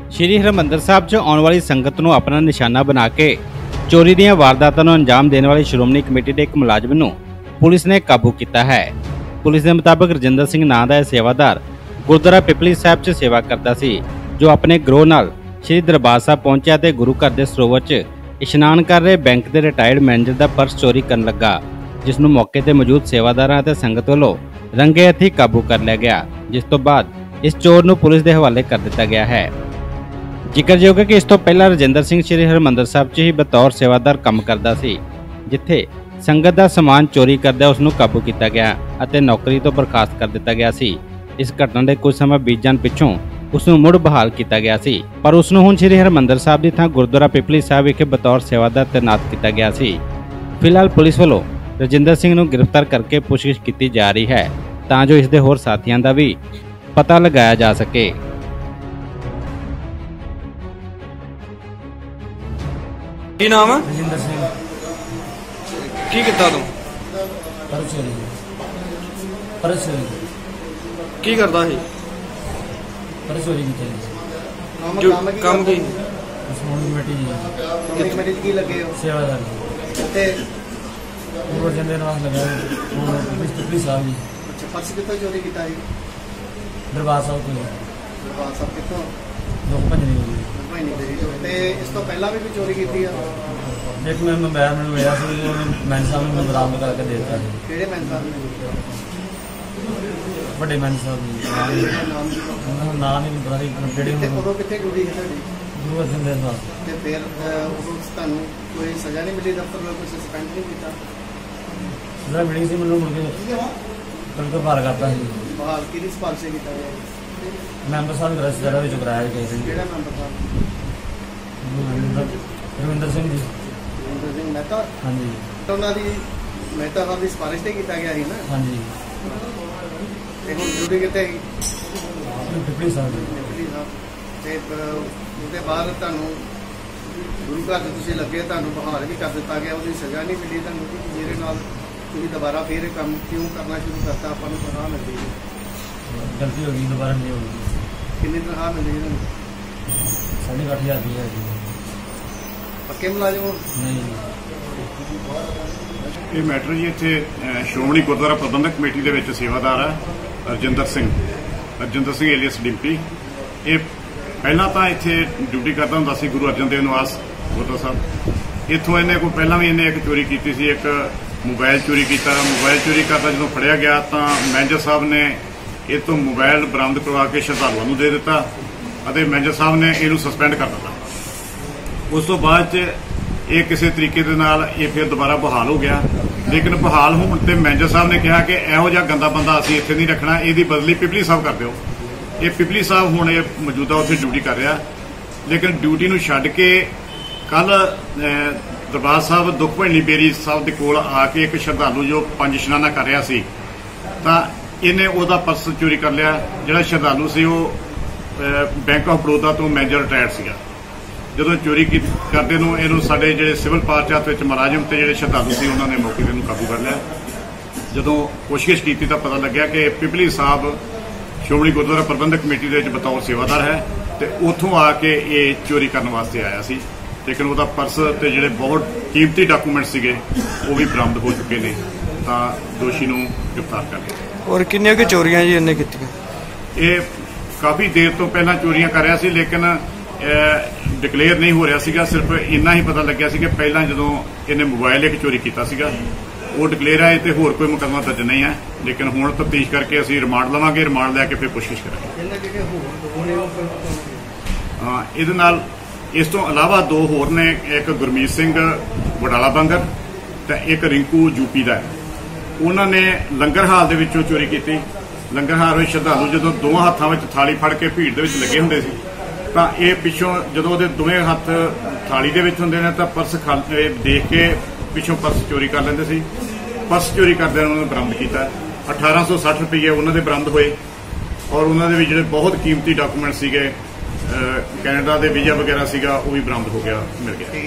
श्री हरमंदर साहब च आने वाली संगत नूं अपना निशाना बना के चोरी दीयां वारदातां नूं अंजाम देने वाली श्रोमणी कमेटी के एक मुलाजम नूं पुलिस ने काबू किया है। पुलिस के मुताबिक रजिंदर सिंह नां दा सेवादार गुरुद्वारा पिपली साहब च सेवा करता सी, जो अपने ग्रोह नाल श्री दरबार साहब पहुंचा ते गुरु घर के सरोवर च इशनान कर रहे बैंक के रिटायर्ड मैनेजर का पर्स चोरी करन लगा, जिसनूं मौके ते मौजूद सेवादारां ते संगत वालों रंगे हथी काबू कर लिया गया, जिस तो बाद इस चोर नूं पुलिस के हवाले कर दिता गया है। जिक्रयोग है कि इस तो पहला रजिंदर सिंह श्री हरमंदर साहब च ही बतौर सेवादार काम करता सी, जिथे संगत का समान चोरी करदे उसनूं काबू किया गया और नौकरी तो बर्खास्त कर दिता गया सी। इस घटना के कुछ समय बीत जाण पिछों उसनूं मुड़ बहाल किया गया सी, पर उसनूं हुण श्री हरमंदर साहब की थां गुरुद्वारा पिपली साहब विखे बतौर सेवादार तैनात किया गया सी। फिलहाल पुलिस वालों रजिंदर सिंह नूं गिरफ्तार करके पुछगिछ की जा रही है, तां जो इसके होर साथियों का भी पता लगाया जा सके। की नाम है? रजिंदर सिंह। की किता तू? परस की करता है? चोरी की काम की कमेटी की लगे हो सेवादार ते वो जंदे नाम लगा पिपली साहब जी। अच्छा, पर्स कितों चोरी किया है? दरबार साहब को। दरबार साहब कितों? लोग भजनी हो गई ते इस तो पहला भी चोरी की है? एक मैं मोबाइल में मिला सी, मैन साहब ने बरामद करके दे दिया। किहड़े मैन साहब ने? बड़े मैन साहब जी नाम नहीं पता नहीं किहड़े ते उदों कित्थे ड्यूटी है तुहाडी? गुरु अर्जन देव साहब। ते फिर उदों तुहानूं कोई सज़ा नहीं मिली? दफ्तर में कोई सस्पेंड नहीं किया? सज़ा मिली सी मैनूं मुड़ के कल को बहाल करता सी। बहाल किहदी सिफारिश से किया गया? मैंबर साहब ने रिश्तेदार विच कराया गया। किहड़ा मैंबर साहब? रविंदर सिंह जी। रविंदर सिंह मेहता? हाँ जी। उन्हां दी मेहता साहब की सिफारिश से किया गया ना? हाँ जी। ते हुण ड्यूटी कित्थे है? पिपली साहब। पिपली साहब। ते उसके बाद तुहानूं गुरु घर तुसीं लगे, तुहानूं बहाल भी कर दिता गया, उसकी सज़ा नहीं मिली तुहानूं, जिहदे नाल तुसीं दोबारा फिर काम क्यों करना शुरू करता? आपां नूं तनख्वाह मिलदी है, गलती हो गई, दोबारा नहीं होगी। कितनी तनख्वाह मिलती है? 8,500 रुपये। पक्के मुलाजिम हो? नहीं। ये मैटर जी इत्थे श्रोमणी गुरुद्वारा प्रबंधक कमेटी दे विच सेवादार है रजिंदर सिंह एलियस डिंपी। ये पहला तो इत्थे ड्यूटी करता हुंदा सी गुरु अर्जन देव निवास गुरुद्वारा साहब। इत्थों इन्हें कोई पहला भी इन्हें एक चोरी की सी, एक मोबाइल चोरी किया। मोबाइल चोरी करता जो फड़िया गया तो मैनेजर साहब ने ये तो मोबाइल बरामद करवा के श्रद्धालुओं को दे दिता और मैनेजर साहब ने इनू सस्पेंड कर दिता। उस तो बाद ये किसी तरीके दे नाल ये फिर दोबारा बहाल हो गया, लेकिन बहाल होने ते मैनेजर साहब ने कहा कि इहो जिहा गंदा बंदा असीं इत्थे नहीं रखना, इसदी बदली पिपली साहब कर दिओ। ये पिपली साहब हुण ये मौजूदा उत्थे ड्यूटी कर रहा, लेकिन ड्यूटी नूं छड्ड के कल दरबार साहब दुख भंजनी बेरी साहब दे कोल आके एक श्रद्धालु जो 5 इशनाना कर रहा सी, तां इन्हें ओहदा पर्स चोरी कर लिया। जिहड़ा श्रद्धालु सी वो बैंक ऑफ बड़ौदा तो मैनेजर रिटायर्ड सीगा। ਜਦੋਂ चोरी करते इनू साडे जिहड़े सिविल पार्चात विच मुलाजम ते जिहड़े श्रद्धालु सी उन्होंने मौके ते काबू कर लिया। जदों पुछगिछ की तो पता लग्या कि पिपली साहब श्रोमणी गुरुद्वारा प्रबंधक कमेटी दे विच बतौर सेवादार है, तो उत्थों आके ये चोरी करने वास्ते आया सी, लेकिन उसका पर्स ते जिहड़े बहुत कीमती डॉकूमेंट सीगे वो भी बरामद हो चुके हैं, तां दोषी नूं गिरफ्तार कर लिया। और किन्नियां कि चोरियां जी इन्हें कीतियां? ये काफ़ी देर तो पहला चोरियां कर रहा सी, लेकिन डिकलेयर नहीं हो रहा सीगा। सिर्फ इन्ना ही पता लग्या सी कि पहला जदों इन्हें मोबाइल एक चोरी किया सीगा वो डिकलेयर है, तो होर कोई मुकदमा दर्ज नहीं है, लेकिन हुण तफ्तीश करके असीं रिमांड लवांगे, रिमांड लैके फिर पुछगिछ करांगे। हाँ, इहदे नाल इस तो इलावा 2 होर ने, एक गुरमीत सिंह वडाला बंगर ते एक रिंकू यूपी का है। उन्होंने लंगर हाल दे विचों चोरी की। लंगर हाल विच श्रद्धालु जदों दोवां हत्थां विच थाली फड़ के भीड़ दे विच लगे हुंदे सी, तां ये पिछों जदों उहदे दोवें हत्थ थाली दे विच हुंदे ने तां पर्स देख के पिछों पर्स चोरी कर लैंदे सी। पर्स चोरी करदे उन्होंने बरामद किया। 1860 रुपये उन्होंने बरामद होए और उन्होंने भी जिहड़े बहुत कीमती डॉकूमेंट सीगे, कैनेडा के वीजा वगैरह सीगा वो भी बरामद हो गया, मिल गया।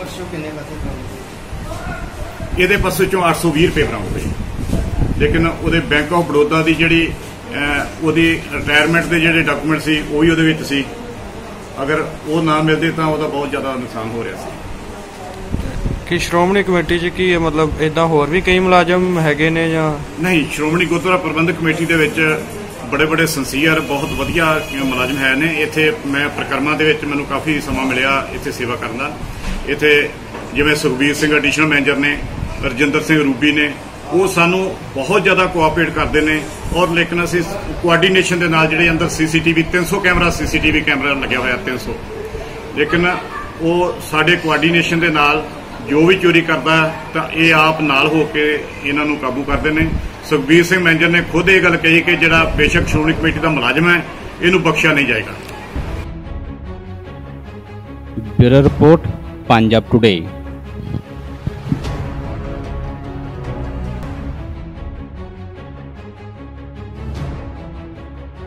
ये पर्स चों 820 रुपये बरामद हुए, लेकिन वो बैंक ऑफ बड़ौदा की जिहड़ी रिटायरमेंट के जिहड़े डॉकूमेंट सी वो भी उहदे विच सी ਅਗਰ ਉਹ ਨਾ ਮਿਲਦੇ ਤਾਂ ਉਹਦਾ ਬਹੁਤ ਜ਼ਿਆਦਾ ਨੁਕਸਾਨ ਹੋ ਰਿਹਾ ਸੀ। ਕਿ ਸ਼੍ਰੋਮਣੀ ਕਮੇਟੀ 'ਚ ਕੀ ਹੈ, ਮਤਲਬ ਇਦਾਂ ਹੋਰ ਵੀ ਕਈ ਮੁਲਾਜ਼ਮ ਹੈਗੇ ਨੇ ਜਾਂ ਨਹੀਂ, ਸ਼੍ਰੋਮਣੀ ਗੁਰਦੁਆਰਾ ਪ੍ਰਬੰਧਕ ਕਮੇਟੀ ਦੇ ਵਿੱਚ ਬੜੇ ਬੜੇ ਸੰਸੀਅਰ ਬਹੁਤ ਵਧੀਆ ਮੁਲਾਜ਼ਮ ਹੈ ਨੇ। ਇੱਥੇ ਮੈਂ ਪ੍ਰਕਰਮਾਂ ਦੇ ਵਿੱਚ ਮੈਨੂੰ ਕਾਫੀ ਸਮਾਂ ਮਿਲਿਆ ਇੱਥੇ ਸੇਵਾ ਕਰਨ ਦਾ। ਇੱਥੇ ਜਿਵੇਂ ਸੁਖਬੀਰ ਸਿੰਘ ਐਡੀਸ਼ਨਲ ਮੈਨੇਜਰ ਨੇ, ਰਜਿੰਦਰ ਸਿੰਘ ਰੂਬੀ ਨੇ, ਉਹ ਸਾਨੂੰ ਬਹੁਤ ਜ਼ਿਆਦਾ ਕੋਆਪਰੇਟ ਕਰਦੇ ਨੇ। ਔਰ ਲੇਕਿਨ ਅਸੀਂ ਕੋਆਰਡੀਨੇਸ਼ਨ ਦੇ ਨਾਲ ਜਿਹੜੇ ਅੰਦਰ ਸੀਸੀਟੀਵੀ 300 ਕੈਮਰਾ ਸੀਸੀਟੀਵੀ ਕੈਮਰਾ ਲੱਗਿਆ ਹੋਇਆ 300, ਲੇਕਿਨ ਉਹ ਸਾਡੇ ਕੋਆਰਡੀਨੇਸ਼ਨ ਦੇ ਨਾਲ ਜੋ ਵੀ ਚੋਰੀ ਕਰਦਾ ਤਾਂ ਇਹ ਆਪ ਨਾਲ ਹੋ ਕੇ ਇਹਨਾਂ ਨੂੰ ਕਾਬੂ ਕਰਦੇ ਨੇ। ਸੁਖਬੀਰ ਸਿੰਘ ਮੈਨੇਜਰ ਨੇ ਖੁਦ ਇਹ ਗੱਲ ਕਹੀ ਕਿ ਜਿਹੜਾ ਬੇਸ਼ੱਕ ਸ਼੍ਰੋਮਣੀ ਕਮੇਟੀ ਦਾ ਮੁਲਾਜ਼ਮ ਹੈ, ਇਹਨੂੰ ਬਖਸ਼ਿਆ ਨਹੀਂ ਜਾਏਗਾ। Bureau report, Punjab today.